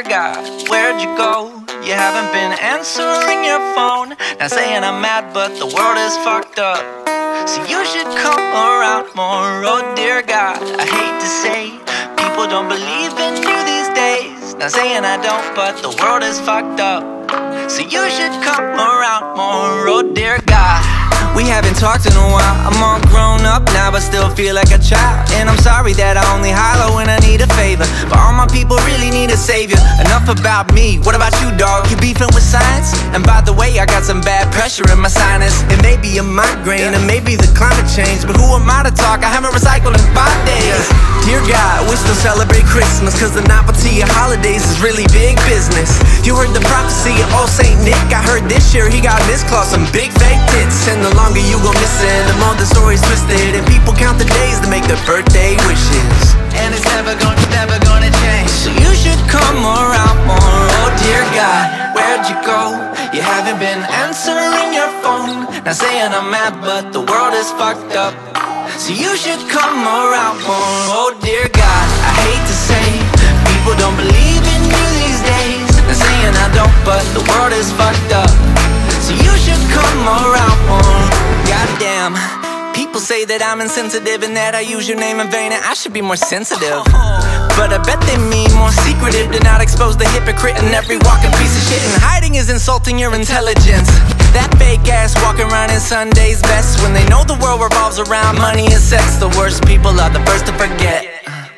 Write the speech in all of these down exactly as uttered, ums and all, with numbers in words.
God, where'd you go? You haven't been answering your phone. Not saying I'm mad, but the world is fucked up, so you should come around more. Oh dear God, I hate to say people don't believe in you these days. Not saying I don't, but the world is fucked up, so you should come around more. Oh dear God, we haven't talked in a while. I'm all grown up now, but still feel like a child. And I'm sorry that I only holler when I need a favor, but all my people really need a savior. Enough about me, what about you, dog? You beefing with science? And by the way, I got some bad pressure in my sinus. It may be a migraine, and maybe the climate change, but who am I to talk? I haven't recycled in five days. Dear God, we still celebrate Christmas, cause the novelty of holidays is really big business. You heard the prophecy of old Saint Nick. I heard this year he got misclassed some big fake tits. And the longer you go missing, the more the story's twisted, and people count the days to make their birthday wishes. And it's never gonna, never gonna change, so you should come around more. Oh dear God, where'd you go? You haven't been answering your phone. Not saying I'm mad, but the world is fucked up, so you should come around more. Oh dear God, I hate to say people don't believe in you these days. Not saying I don't, but the world is fucked up, so you should come around more. Goddamn, people say that I'm insensitive and that I use your name in vain, and I should be more sensitive, but I bet they mean more secretive, to not expose the hypocrite in every walking piece of shit. And hiding is insulting your intelligence. That fake ass walking around in Sunday's best, when they know the world revolves around money and sex. The worst people are the first to forget.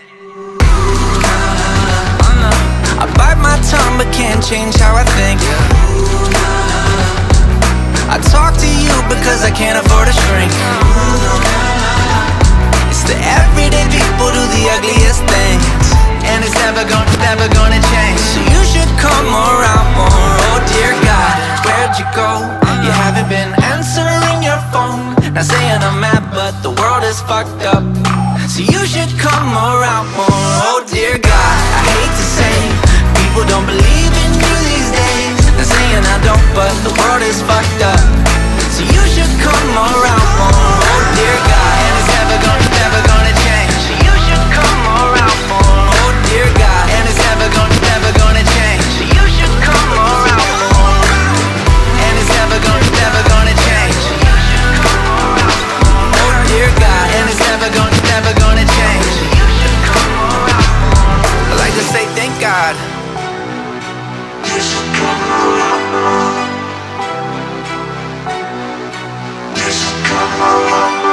I bite my tongue but can't change how I think. I talk to you because I can't afford a shrink. It's the everyday people do the ugliest things, and it's never gonna, never gonna change, so you should come around more. Oh dear God, where'd you go? You haven't been answering your phone. Not saying I'm mad, but the world is fucked up, so you should come around more. Oh dear God, I hate to say people don't believe in you these days. Not saying I don't, but the world is fucked up, so you should come around more. Oh dear God, and it's never gonna, never gonna change, so you should come around more. Oh dear God, and it's never gonna, never gonna change, so you should come around more. And it's never gonna, never gonna change, so you should come around more. Oh dear God, and it's never gonna, never gonna change, so you should come around more. I like to say thank God. You should come around more. You should come around more.